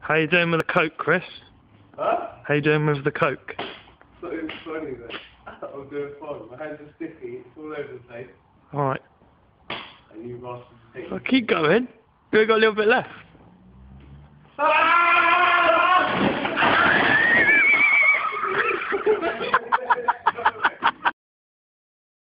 How you doing with the coke, Chris? Huh? How you doing with the coke? So it's funny then. I'm doing fine. My hands are sticky, it's all over the place. Alright. And you've asked me to take Well, keep going. We only got a little bit left. Ah!